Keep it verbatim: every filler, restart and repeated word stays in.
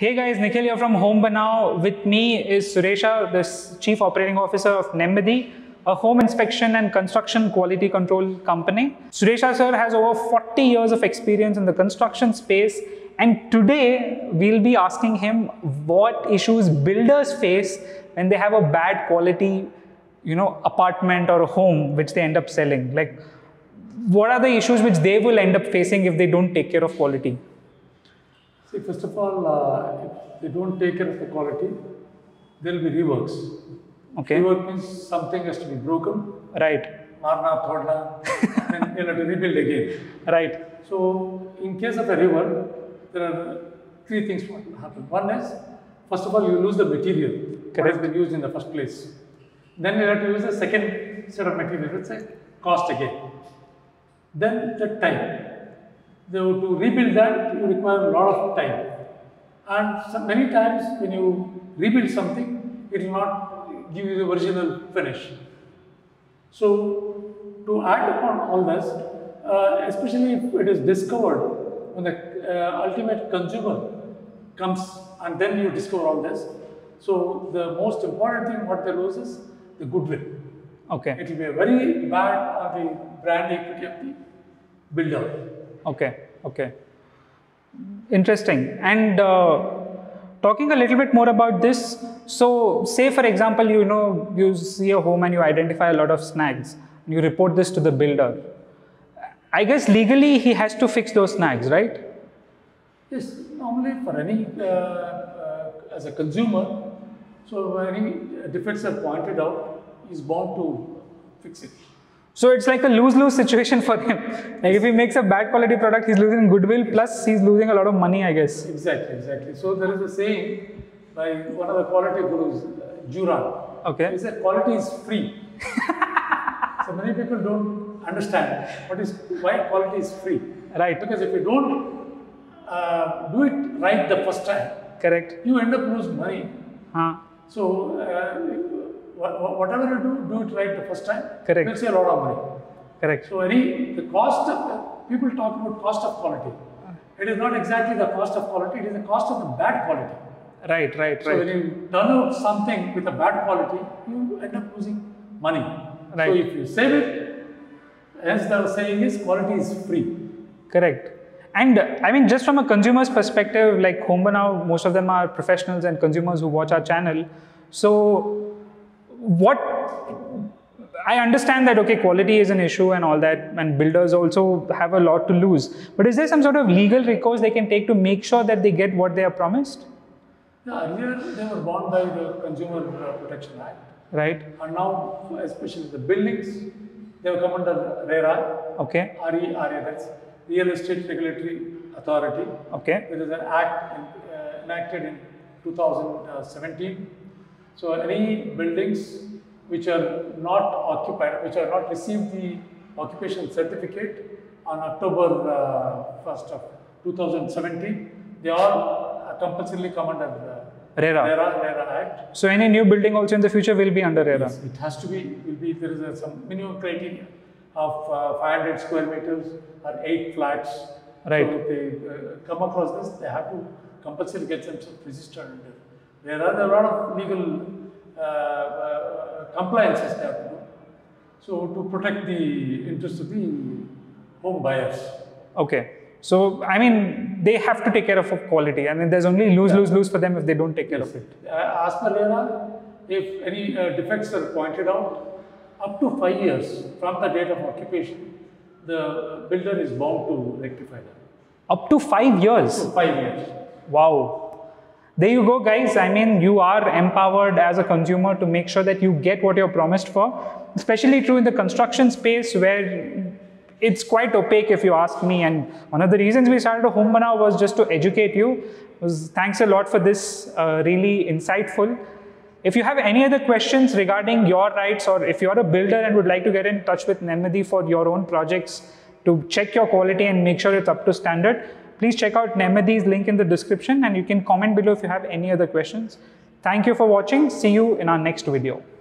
Hey guys, Nikhil here from Home Banao. With me is Suresha, the Chief Operating Officer of Nemmadi, a home inspection and construction quality control company. Suresha sir has over forty years of experience in the construction space, and today we'll be asking him what issues builders face when they have a bad quality, you know, apartment or a home which they end up selling. Like, what are the issues which they will end up facing if they don't take care of quality? See, first of all, uh, if they don't take care of the quality, there will be reworks. Okay. Rework means something has to be broken. Right. Marna, thodna, then you'll have to rebuild again. Right. So, in case of a rework, there are three things what will happen. One is, first of all, you lose the material that has been used in the first place. Then you have to use the second set of material, let's say cost again. Then the time. So to rebuild that, you require a lot of time. And so many times when you rebuild something, it will not give you the original finish. So to add upon all this, uh, especially if it is discovered when the uh, ultimate consumer comes and then you discover all this. So the most important thing what they lose is the goodwill. Okay. It will be a very bad on the brand equity of the builder. Okay, okay. Interesting. And uh, talking a little bit more about this, so say for example, you know, you see a home and you identify a lot of snags, and you report this to the builder. I guess legally he has to fix those snags, right? Yes, normally for any, uh, uh, as a consumer, so any defects are pointed out, he is bound to fix it. So it's like a lose-lose situation for him. Like if he makes a bad quality product, he's losing goodwill, plus he's losing a lot of money, I guess. Exactly, exactly. So there is a saying by one of the quality gurus, uh, Juran. Okay. He said quality is free. So many people don't understand what is why quality is free. Right. Because if you don't uh, do it right the first time, correct, you end up losing money. huh. So uh, whatever you do, do it right the first time. Correct. You'll save a lot of money. Correct. So any the cost of people talk about cost of quality. It is not exactly the cost of quality. It is the cost of the bad quality. Right, right, so right. when you turn out something with a bad quality, you end up losing money. Right. So if you save it, as the saying is, quality is free. Correct. And uh, I mean, just from a consumer's perspective, like Home Banao, most of them are professionals and consumers who watch our channel. So what I understand that, okay, quality is an issue and all that, and builders also have a lot to lose. But is there some sort of legal recourse they can take to make sure that they get what they are promised? Yeah, earlier they were bound by the Consumer Protection Act. Right. And now, especially the buildings, they have come under RERA. Okay. R E R A, that's Real Estate Regulatory Authority. Okay. There is an act in, uh, enacted in two thousand seventeen. So any buildings which are not occupied, which are not received the occupation certificate on October uh, first of two thousand seventeen, they all uh, compulsorily come under uh, RERA. RERA, RERA Act. So any new building also in the future will be under RERA? Yes, it has to be, will be, there is a, some minimum criteria of uh, five hundred square meters or eight flats. Right. So if they uh, come across this, they have to compulsorily get themselves registered under. There are a lot of legal uh, uh, compliances they have to do. So to protect the interest of the home buyers. Okay. So, I mean, they have to take care of quality. I mean, there's only lose, yeah. lose, lose for them if they don't take care yes. of it. Uh, as per RERA, if any uh, defects are pointed out, up to five years from the date of occupation, the builder is bound to rectify that. Up to five years? Up to five years. Wow. There you go, guys. I mean, you are empowered as a consumer to make sure that you get what you're promised for. Especially true in the construction space where it's quite opaque if you ask me. And one of the reasons we started a Home Banao was just to educate you. Was thanks a lot for this, uh, really insightful. If you have any other questions regarding your rights, or if you're a builder and would like to get in touch with Nemmadi for your own projects to check your quality and make sure it's up to standard, please check out Nemmadi's link in the description, and you can comment below if you have any other questions. Thank you for watching. See you in our next video.